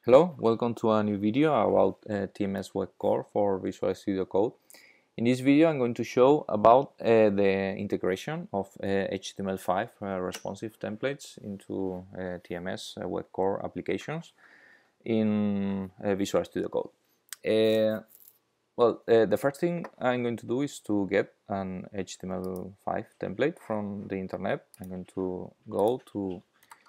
Hello, welcome to a new video about TMS Web Core for Visual Studio Code. In this video I'm going to show about the integration of HTML5 responsive templates into TMS Web Core applications in Visual Studio Code. The first thing I'm going to do is to get an HTML5 template from the internet. I'm going to go to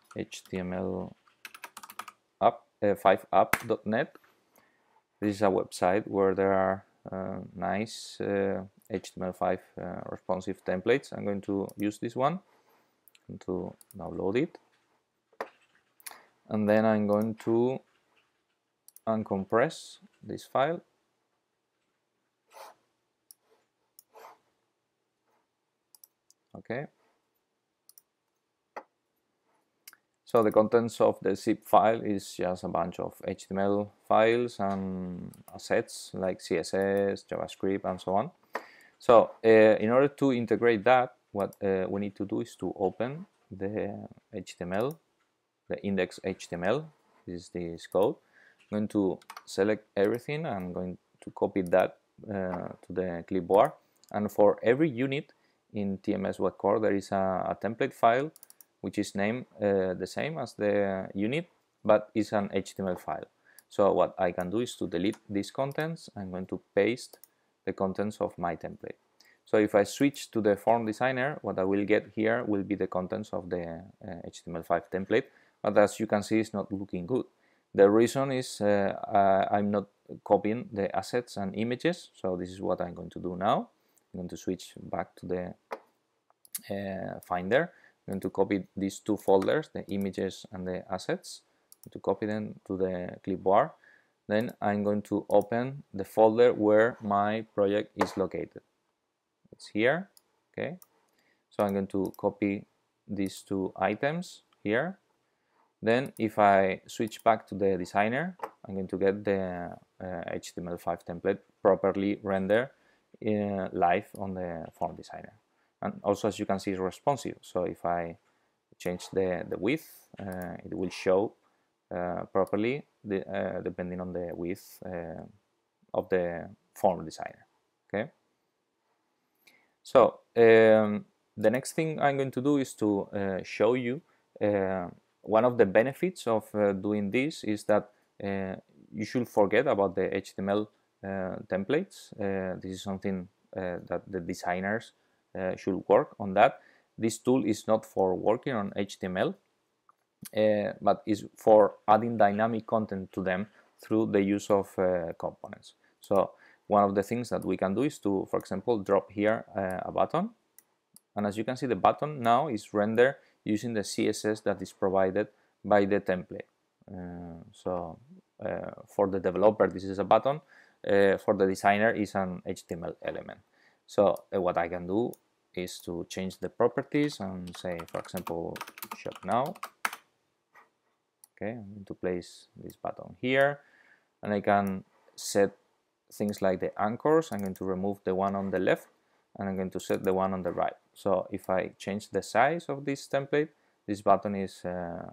HTML5app.net. This is a website where there are nice HTML5 responsive templates. I'm going to use this one to download it, and then I'm going to uncompress this file. Okay. So the contents of the zip file is just a bunch of HTML files and assets like CSS, JavaScript, and so on. So in order to integrate that, what we need to do is to open the HTML, the index HTML. This is this code. I'm going to select everything. I'm going to copy that to the clipboard. And for every unit in TMS Web Core, there is a template file which is named the same as the unit, but is an HTML file. So what I can do is to delete these contents. I'm going to paste the contents of my template. So if I switch to the form designer, what I will get here will be the contents of the HTML5 template, but as you can see, it's not looking good. The reason is I'm not copying the assets and images, so this is what I'm going to do now. I'm going to switch back to the Finder. I'm going to copy these two folders, the images and the assets, to copy them to the clipboard. Then I'm going to open the folder where my project is located. It's here. Okay, so I'm going to copy these two items here. Then if I switch back to the designer, I'm going to get the HTML5 template properly rendered live on the form designer. And also, as you can see, it's responsive. So if I change the width, it will show properly depending on the width of the form designer. Okay. So the next thing I'm going to do is to show you one of the benefits of doing this is that you should forget about the HTML templates. This is something that the designers should work on that. This tool is not for working on HTML, but is for adding dynamic content to them through the use of components. So one of the things that we can do is to, for example, drop here a button. And as you can see, the button now is rendered using the CSS that is provided by the template. For the developer, this is a button. For the designer, is an HTML element. So what I can do is to change the properties and say, for example, shop now. Okay, I'm going to place this button here, and I can set things like the anchors. I'm going to remove the one on the left, and I'm going to set the one on the right. So if I change the size of this template, this button is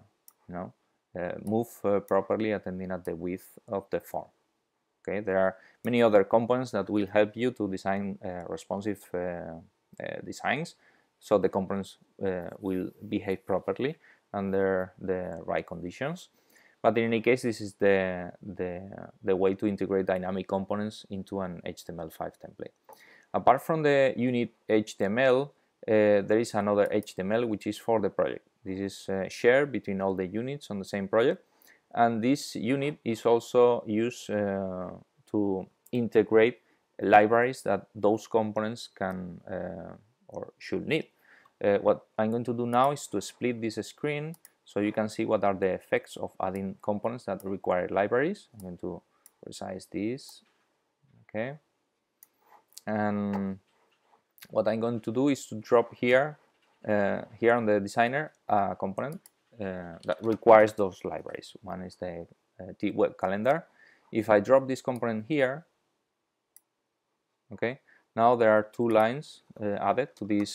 move properly attending at the width of the form. Okay, there are many other components that will help you to design responsive designs, so the components will behave properly under the right conditions. But in any case, this is the way to integrate dynamic components into an HTML5 template. Apart from the unit HTML, there is another HTML which is for the project. This is shared between all the units on the same project, and this unit is also used to integrate libraries that those components can or should need. What I'm going to do now is to split this screen so you can see what are the effects of adding components that require libraries. I'm going to resize this. Okay, and what I'm going to do is to drop here on the designer a component that requires those libraries. One is the Web calendar. If I drop this component here, okay, now there are two lines added to this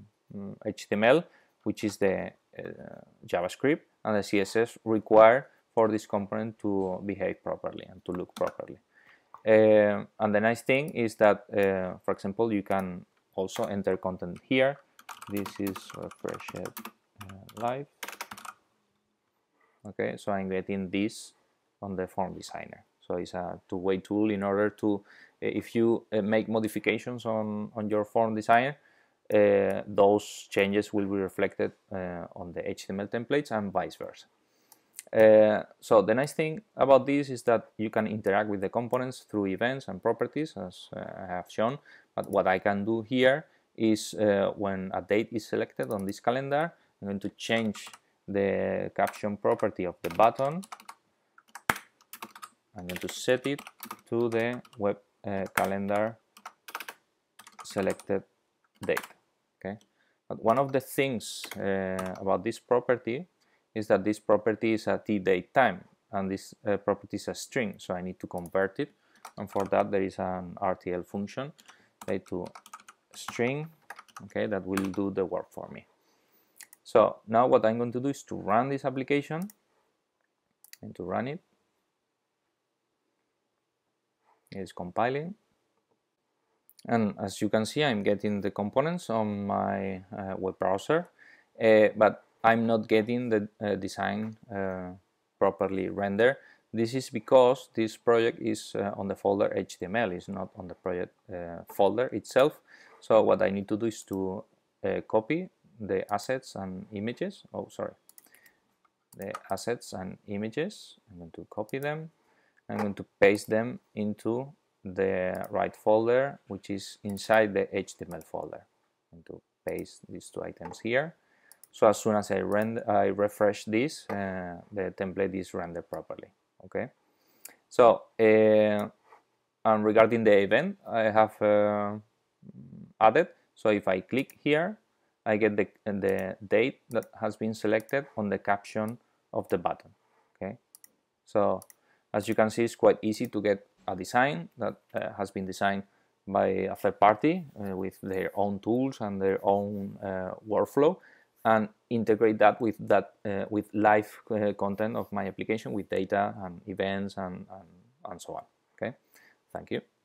HTML, which is the JavaScript and the CSS required for this component to behave properly and to look properly. And the nice thing is that, for example, you can also enter content here. This is refreshed live. Okay, so I'm getting this on the form designer. So it's a two-way tool in order to, if you make modifications on your form design, those changes will be reflected on the HTML templates and vice versa. So the nice thing about this is that you can interact with the components through events and properties, as I have shown. But what I can do here is when a date is selected on this calendar, I'm going to change the caption property of the button. I'm going to set it to the web calendar selected date. Okay, but one of the things about this property is that this property is a t-date time, and this property is a string, so I need to convert it, and for that there is an RTL function, to string, okay, that will do the work for me. So now what I'm going to do is to run this application, and to run it, it's compiling, and as you can see, I'm getting the components on my web browser, but I'm not getting the design properly rendered. This is because this project is on the folder HTML, it's not on the project folder itself. So what I need to do is to copy the assets and images. The assets and images. I'm going to copy them. I'm going to paste them into the right folder, which is inside the HTML folder. I'm going to paste these two items here. So as soon as I refresh this, the template is rendered properly. Okay. So and regarding the event, I have added. So if I click here, I get the date that has been selected on the caption of the button. Okay. So as you can see, it's quite easy to get a design that has been designed by a third party with their own tools and their own workflow, and integrate that with live content of my application, with data and events and so on. Okay, thank you.